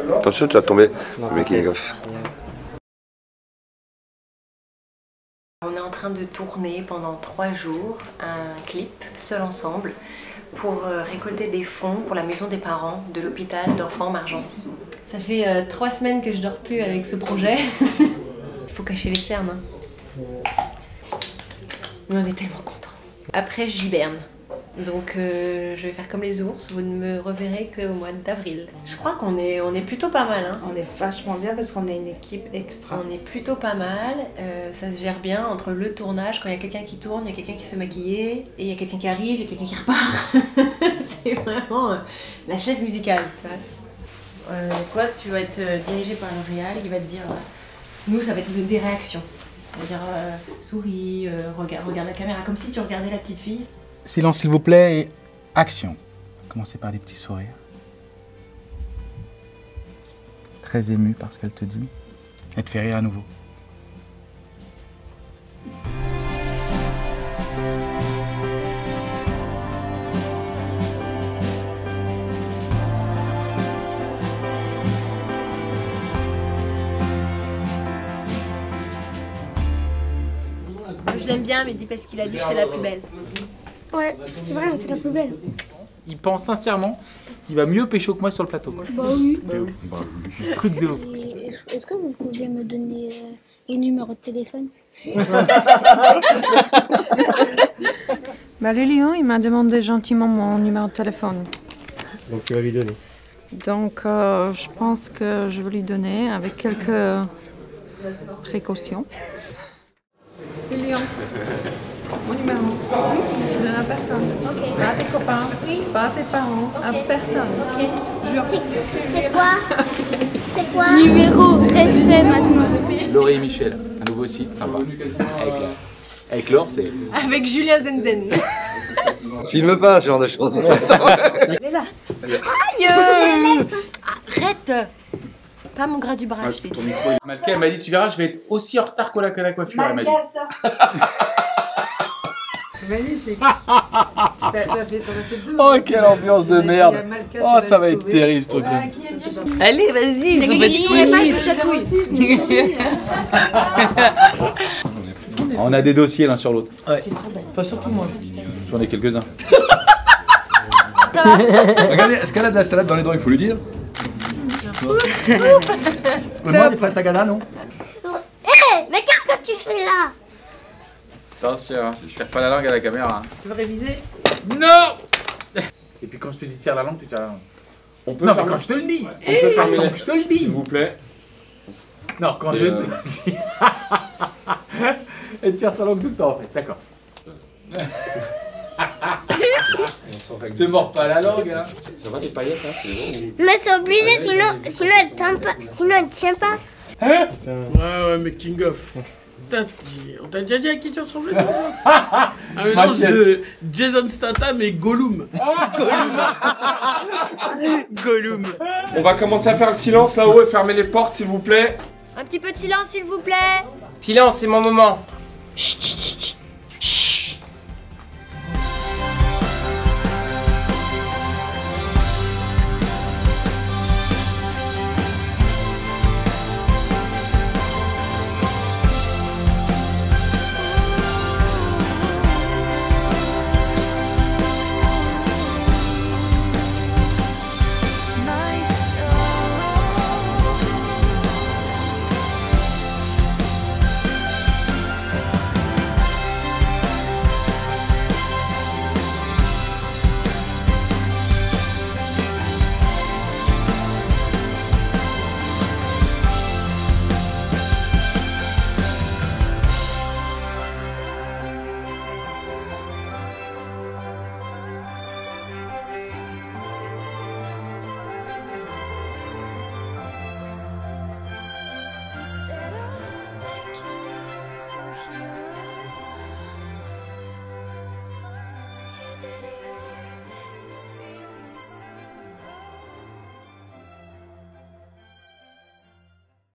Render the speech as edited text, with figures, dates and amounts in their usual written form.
Attention, tu vas tomber. Making of. On est en train de tourner pendant 3 jours un clip, seul ensemble, pour récolter des fonds pour la maison des parents de l'hôpital d'enfants Margency. Ça fait 3 semaines que je dors plus avec ce projet. Il faut cacher les cernes. Hein. Mais on est tellement contents. Après, j'hiberne. Donc je vais faire comme les ours, vous ne me reverrez qu'au mois d'avril. Je crois qu'on est plutôt pas mal. Hein. On est vachement bien parce qu'on est une équipe extra. On est plutôt pas mal, ça se gère bien entre le tournage, quand il y a quelqu'un qui tourne, il y a quelqu'un qui se fait maquiller, et il y a quelqu'un qui arrive, il y a quelqu'un qui repart. C'est vraiment la chaise musicale, tu vois. Toi, tu vas être dirigé par le réal, il va te dire... nous, ça va être des réactions. On va dire souris, regarde la caméra, comme si tu regardais la petite fille. Silence s'il vous plaît et action. Commencez par des petits sourires. Très ému par ce qu'elle te dit. Elle te fait rire à nouveau. Je l'aime bien, mais dis parce qu'il a dit que j'étais la plus belle. Ouais, c'est vrai, c'est la plus belle. Il pense sincèrement qu'il va mieux pécho que moi sur le plateau. Bah oui. Truc de ouf. Est-ce que vous pouviez me donner le numéro de téléphone? Bah, le lion, il m'a demandé gentiment mon numéro de téléphone. Donc tu vas lui donner. Donc, je pense que je vais lui donner avec quelques précautions. Le lion, mon numéro. Tu donnes à personne. Ok. Pas à tes copains, pas à tes parents, à personne. Jure. C'est quoi Numéro, respect maintenant. Laurie et Michel, un nouveau site sympa. Avec Laure, c'est... Avec Julien Zenzen. Filme pas ce genre de choses. Elle est là. Aïe! Arrête! Pas mon gras du bras, je t'ai dit. Malka, elle m'a dit, tu verras, je vais être aussi en retard que la coiffure, elle m'a dit. Magnifique. Oh, quelle ambiance de merde. Oh, ça va être terrible, ce truc-là. Allez, vas-y, ça va être On a des dossiers l'un sur l'autre. Ouais. Enfin, surtout moi. J'en ai quelques-uns. Regardez, est-ce qu'elle a de la salade dans les dents, il faut lui dire. Moi, des fraises tagada, non? Hé, mais qu'est-ce que tu fais là? Attention, je tire pas la langue à la caméra. Tu veux réviser? Non! Et puis quand je te dis tire la langue, tu tires la langue. On peut Non, faire mais quand je te le dis. On peut fermer les... Je te le dis. S'il vous plaît. Non, quand je te le dis. Elle tire sa langue tout le temps, en fait. D'accord. Te mords pas la langue, hein. Ça va, des paillettes, hein? Mais c'est obligé, sinon elle tient pas. Sinon elle tient pas. Hein? Ouais, mais King of. On t'a déjà dit à qui tu ressemblais? Un mélange de Jason Statham et Gollum. Gollum. On va commencer à faire le silence là-haut et fermer les portes, s'il vous plaît. Un petit peu de silence, s'il vous plaît. Silence, c'est mon moment. Chut, chut,